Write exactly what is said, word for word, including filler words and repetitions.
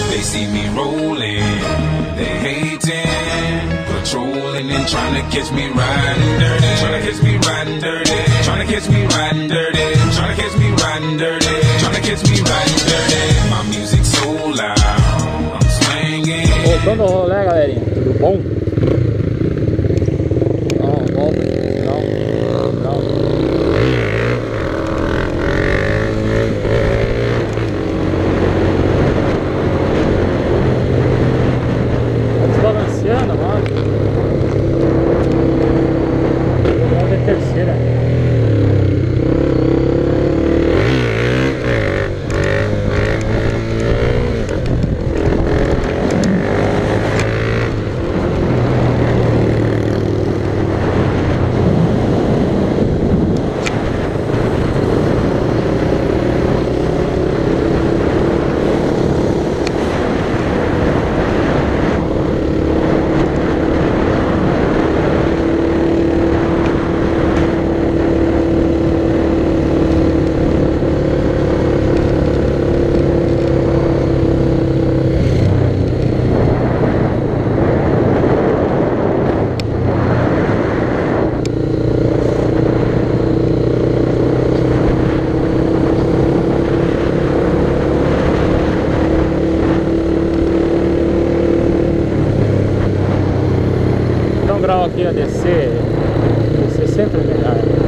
They see me rolling, they hating, patrolling and trying to catch me riding dirty, trying to catch me riding dirty, trying to catch me riding dirty, trying to catch me riding dirty, trying to catch me riding dirty. My music so loud, I'm swinging. Voltando ao rolê, galerinha, tudo bom? Não, volta, não, não. Desbalanceando, mano. Vamos ver a terceira. Grau aqui a descer, descer sempre é melhor.